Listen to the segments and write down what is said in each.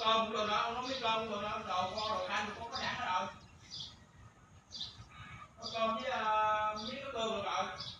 cơm rồi đó, nó miếng cơm rồi đó, đồ kho đồ ăn có đẳng rồi. Có cơm với miếng có cơm rồi.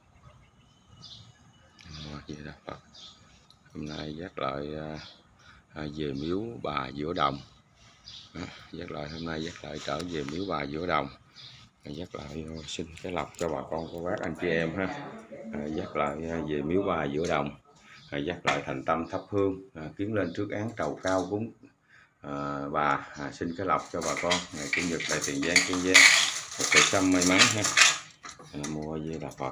Vậy đó Phật. Hôm nay dắt lại về miếu bà giữa đồng. Dắt lại hôm nay dắt lại trở về miếu bà giữa đồng. Dắt lại xin cái lộc cho bà con cô bác anh chị em ha. Dắt lại về miếu bà giữa đồng. Dắt lại thành tâm thắp hương, kiến lên trước án trầu cao cúng bà, xin cái lộc cho bà con ngày chủ nhật đại tiền giang kiên giang một cây sâm may mắn ha. Nam mô A Di Đà Phật.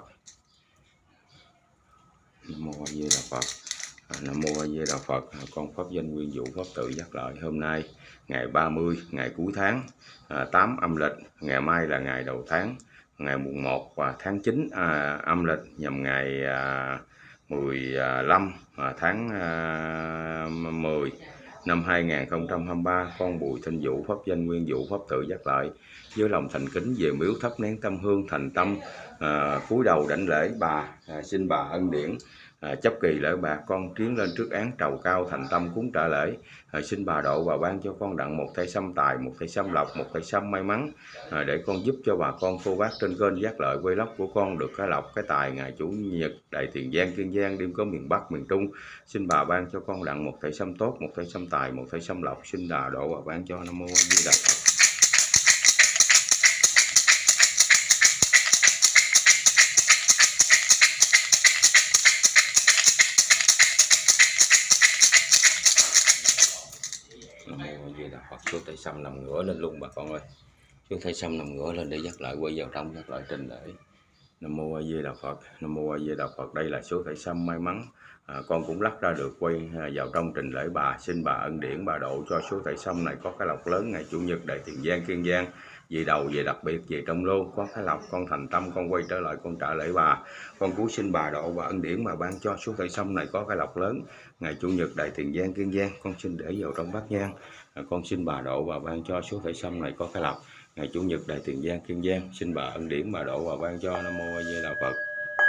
Nam mô A Di Đà Phật. Nam mô A Di Đà Phật. Con pháp danh Nguyên Vũ pháp tự dắt lại hôm nay ngày 30 ngày cuối tháng 8 âm lịch, ngày mai là ngày đầu tháng, ngày mùng 1 và tháng 9 âm lịch nhằm ngày 15 tháng 10 năm 2023. Con Bùi Thanh Vũ pháp danh Nguyên Vũ pháp tự dắt lại với lòng thành kính về miếu thắp nén tâm hương thành tâm cúi đầu đảnh lễ bà, xin bà ân điển chấp kỳ lễ bạc. Con tiến lên trước án trầu cao thành tâm cúng trả lễ, xin bà độ bà ban cho con đặng một thảy sâm tài, một thảy sâm lộc, một thảy sâm may mắn, để con giúp cho bà con cô bác trên kênh Giác Lợi Vlog của con được cái lộc cái tài ngày chủ nhật đại tiền giang kiên giang đêm có miền Bắc miền Trung. Xin bà ban cho con đặng một thảy sâm tốt, một thảy sâm tài, một thảy sâm lộc, xin bà độ bà ban cho. Nam mô A Di Đà Phật. Nam mô A Di Đà Phật. Số thảy sâm nằm ngửa lên luôn bà con ơi. Số thảy sâm nằm ngửa lên để dắt lại quay vào trong, dắt lại trình lễ. Nam mô A Di Đà Phật. Nam mô A Di Đà Phật. Đây là số thảy sâm may mắn, con cũng lắc ra được quay vào trong trình lễ bà, xin bà ân điển bà độ cho số thảy sâm này có cái lộc lớn ngày chủ nhật đại tiền giang kiên giang. Về đầu về đặc biệt về trong lô có cái lộc, con thành tâm con quay trở lại con trả lễ bà. Con cúi xin bà độ và ân điển bà ban cho số thảy sâm này có cái lộc lớn ngày chủ nhật đại tiền giang kiên giang. Con xin để vào trong bát nhang, con xin bà độ và ban cho số thảy sâm này có cái lộc ngày chủ nhật đại tiền giang kiên giang. Xin bà ân điển bà độ và ban cho. Nam mô A Di Đà Phật.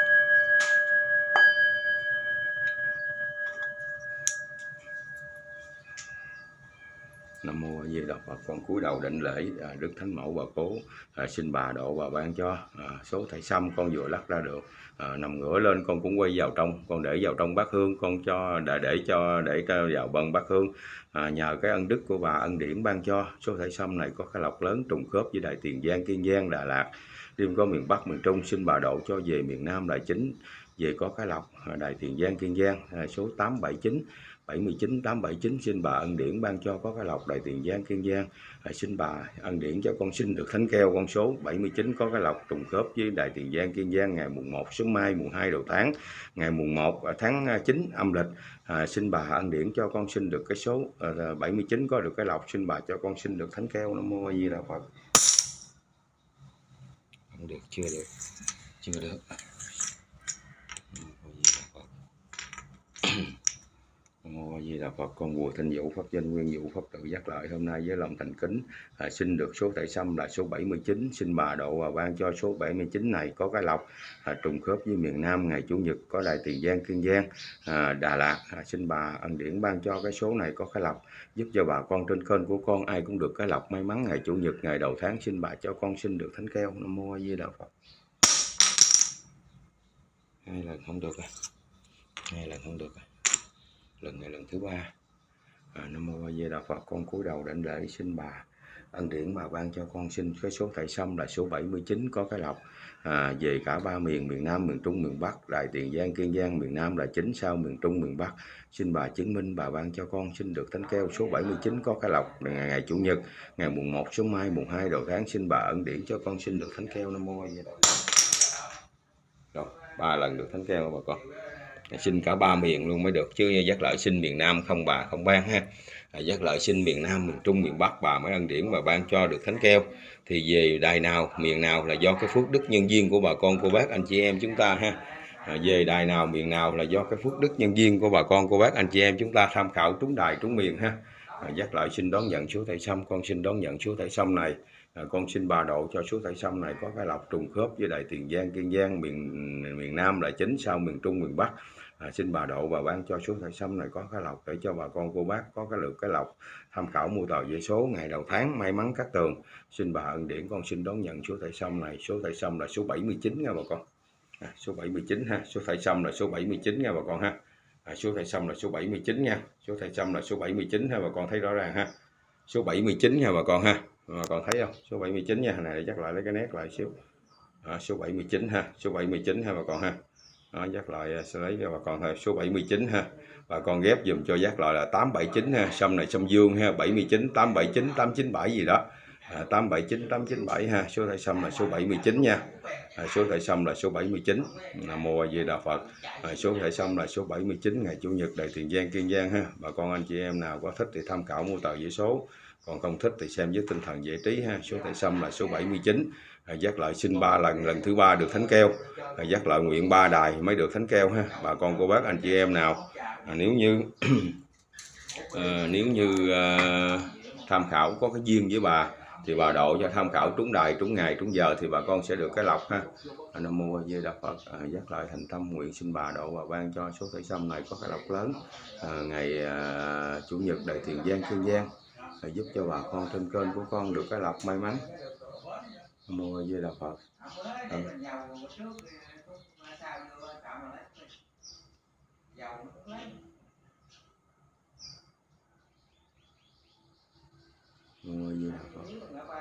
Nam mô A Di Đà Phật. Con cúi đầu đảnh lễ Đức Thánh Mẫu Bà Cố, xin bà độ bà ban cho số thảy sâm con vừa lắc ra được, nằm ngửa lên con cũng quay vào trong, con để vào trong bát hương, con cho để vào bần bát hương. Nhờ cái ân đức của bà ân điển ban cho số thảy sâm này có cái lộc lớn trùng khớp với đại tiền giang kiên giang Đà Lạt đêm có miền Bắc miền Trung. Xin bà độ cho về miền Nam là chính, về có cái lộc đại tiền giang kiên giang số 879 79 879. Xin bà ân điển ban cho có cái lộc đại tiền giang kiên giang. Xin bà ân điển cho con xin được thánh keo con số 79 có cái lộc trùng khớp với đại tiền giang kiên giang ngày mùng 1 sớm mai, mùng 2 đầu tháng, ngày mùng 1 tháng 9 âm lịch. Xin bà ân điển cho con xin được cái số 79 có được cái lộc. Xin bà cho con xin được thánh keo. Nam mô A Di Đà Phật. Không được, chưa được, chưa được. Nam mô A Di Đà Phật. Con Bùi Thanh Vũ pháp danh Nguyên Vũ pháp tự dắt lại hôm nay với lòng thành kính xin được số thảy sâm là số 79. Xin bà độ và ban cho số 79 này có cái lộc trùng khớp với miền Nam ngày chủ nhật có đại tiền giang kiên giang Đà Lạt. Xin bà ân điển ban cho cái số này có cái lộc, giúp cho bà con trên kênh của con ai cũng được cái lộc may mắn ngày chủ nhật ngày đầu tháng. Xin bà cho con xin được thánh keo. Nam mô A Di Đà Phật. Hai lần không được, hai lần không được, lần này lần thứ ba. Nam mô A Di Đà Phật. Con cúi đầu đảnh lễ xin bà ân điển bà ban cho con xin cái số thảy sâm là số 79 có cái lộc về cả ba miền, miền Nam miền Trung miền Bắc, đại tiền giang kiên giang miền Nam là chính, sau miền Trung miền Bắc. Xin bà chứng minh bà ban cho con xin được thánh keo số 79 có cái lộc ngày chủ nhật ngày mùng 1 sớm mai, mùng 2 đầu tháng. Xin bà ân điển cho con xin được thánh keo. Nam mô A Di Đà Phật. Rồi 3 lần được thánh keo bà con. Xin cả ba miền luôn mới được, chứ Giác Lợi xin miền Nam không bà không ban ha. Giác Lợi xin miền Nam miền Trung miền Bắc bà mới ân điển bà ban cho được thánh keo. Thì về đài nào miền nào là do cái phước đức nhân duyên của bà con cô bác anh chị em chúng ta ha. Về đài nào miền nào là do cái phước đức nhân duyên của bà con cô bác anh chị em chúng ta tham khảo trúng đài trúng miền ha. Giác Lợi xin đón nhận số thảy sâm, con xin đón nhận số thảy sâm này. Con xin bà độ cho số thảy sâm này có cái lộc trùng khớp với đại tiền giang kiên giang miền Nam là chính, sau miền Trung miền Bắc xin bà độ và ban cho số thẻ xăm này có cái lộc để cho bà con cô bác có cái lượng cái lộc, tham khảo mua tờ giấy số ngày đầu tháng may mắn cát tường. Xin bà ân điển con xin đón nhận số thẻ xăm này. Số thẻ xăm là số 79 nha bà con. Số 79 ha, số thẻ xăm là số 79 nha bà con ha. Số thẻ xăm là số 79 nha. Số thẻ xăm là số 79 ha bà con thấy rõ ràng ha. Số 79 nha bà con ha. Bà con thấy không? Số 79 nha. Này chắc lại lấy cái nét lại xíu. Số 79 ha, số 79 ha bà con ha. Dắt lại sẽ lấy cho bà con thôi. Số 79 ha. Bà con ghép dùm cho dắt lại là 879 ha. Xăm này xăm dương ha, 79 879 897 gì đó. 879 897 ha. Số thẻ xăm là số 79 nha. Số thẻ xăm là số 79. Nam Mô A Di Đà Phật. Số thẻ xăm là số 79 ngày Chủ nhật Đại Tiền Giang Kiên Giang ha. Bà con anh chị em nào có thích thì tham khảo mua tờ giấy số, còn không thích thì xem với tinh thần giải trí ha. Số thẻ xăm là số 79. Dắt lại xin 3 lần, lần thứ 3 được thánh keo. Dắt lại nguyện 3 đài mới được thánh keo ha. Bà con cô bác anh chị em nào nếu như tham khảo có cái duyên với bà thì bà độ cho tham khảo trúng đài, trúng ngày, trúng giờ thì bà con sẽ được cái lộc ha. Nam Mô A Di Đà Phật. Dắt lại thành tâm nguyện xin bà độ và ban cho số thẻ xăm này có cái lộc lớn ngày Chủ nhật Đại Tiền Giang Kiên Giang, giúp cho bà con trên kênh của con được cái lộc may mắn. Nam Mô A Di Đà Phật. Nam Mô A Di Đà Phật.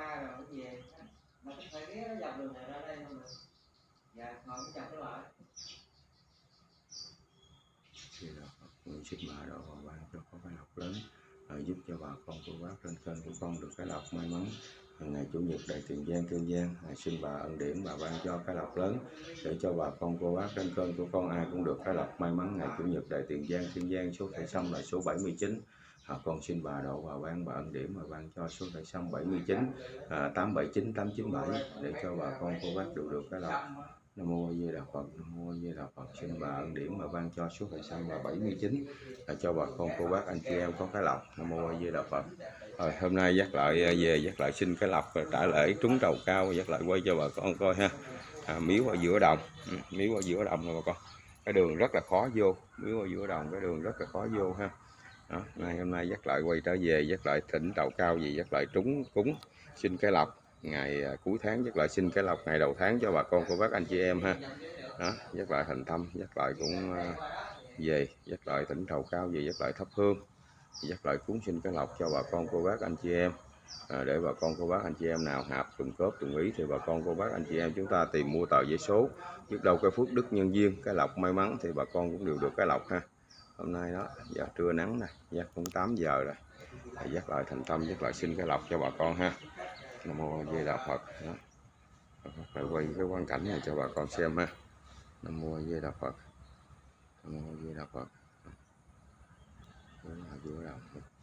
Nguyện xin bà độ và ban cho có cái lộc lớn, giúp cho bà con cô bác trên kênh của con được cái lộc may mắn ngày Chủ nhật Đại Tiền Giang Kiên Giang. Xin bà ân điển bà ban cho cái lộc lớn để cho bà con cô bác trên kênh của con ai cũng được cái lộc may mắn ngày Chủ nhật Đại Tiền Giang Kiên Giang. Số thẻ xăm là số 79. Con xin bà độ và ban bà ân điển mà ban cho số thẻ xăm 79 879 897 để cho bà con cô bác được cái lộc. Nam Mô A Di Đà Phật. Nam Mô A Di Đà Phật. Xin bà ân điển mà ban cho số thẻ xăm là 79 cho bà con cô bác anh chị em có cái lộc. Nam Mô A Di Đà Phật. Hôm nay dắt lại về dắt lại xin cái lộc trả lễ trúng trầu cao, dắt lại quay cho bà con coi ha. Miếu ở giữa đồng, miếu ở giữa đồng rồi bà con. Cái đường rất là khó vô, miếu ở giữa đồng cái đường rất là khó vô ha. Đó, hôm nay dắt lại quay trở về dắt lại thỉnh trầu cao gì dắt lại trúng cúng xin cái lộc ngày cuối tháng, dắt lại xin cái lộc ngày đầu tháng cho bà con cô bác anh chị em ha. Đó, dắt lại thành tâm, dắt lại cũng về dắt lại thỉnh trầu cao về dắt lại thắp hương, dắt lại cúng xin cái lộc cho bà con cô bác anh chị em. Để bà con cô bác anh chị em nào hạp trùng khớp trùng ý thì bà con cô bác anh chị em chúng ta tìm mua tờ giấy số, biết đâu cái phước đức nhân duyên cái lộc may mắn thì bà con cũng đều được cái lộc ha. Hôm nay đó giờ trưa nắng này dắt cũng 8 giờ rồi, dắt lại thành tâm dắt lại xin cái lộc cho bà con ha. Nam Mô A Di Đà Phật. Đó. Phải quay cái quang cảnh này cho bà con xem ha. Nam Mô A Di Đà Phật. Nam Mô A Di Đà Phật. Đó là giữa đồng,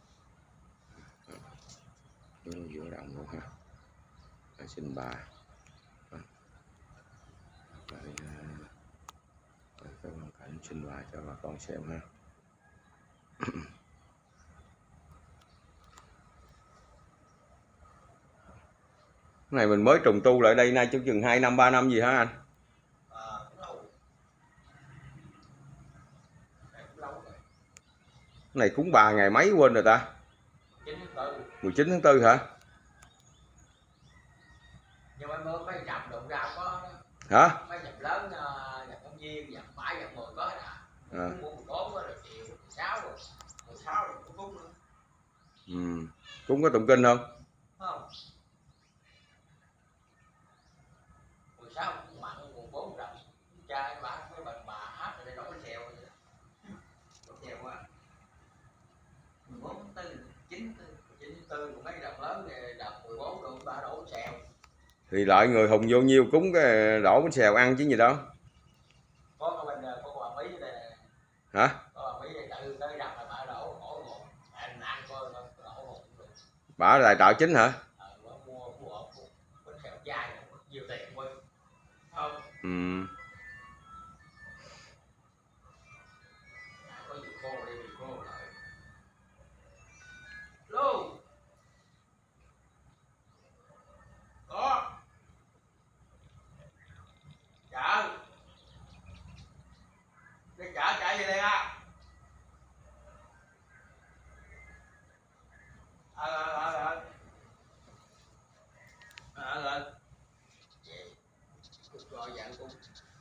giữa đồng luôn ha. Xin bà cái quang cảnh xin bà cho bà con xem ha. Cái này mình mới trùng tu lại đây nay chừng 2 năm 3 năm gì hả anh? Cái này cúng bà ngày mấy quên rồi ta? 19 tháng 4 hả? Nhưng mà mấy dặm đụng ra có hả? Mấy dặm lớn dặm Công Viên, dặm 7, dặm 10 có hết à. 14 rồi chiều 16 rồi 16 rồi cũng cúng nữa. Cúng có tụng kinh không? Không. 16 cũng mặn, 14 rộng trai bà mấy bà hát rồi để đổ cái xèo vậy đó. Đổ xèo quá. 14 tháng 4, 9 tháng 4 cũng mấy đợt lớn đợt 14 rồi bà đổ xèo. Thì lại người hùng vô nhiêu cúng cái đổ bánh xèo ăn chứ gì đâu. Có bên có bà Mỹ này. Hả? Có bà Mỹ này tự tới đập là bà đổ một ăn coi đổ một được. Bà là trợ chính hả? Mua bánh xèo chai nhiều tiền quá. Không. Có gì khô đi bị khô lại. Luôn. Có. Chợ. Đi chợ chạy về đi. Vậy gọi dạng cũng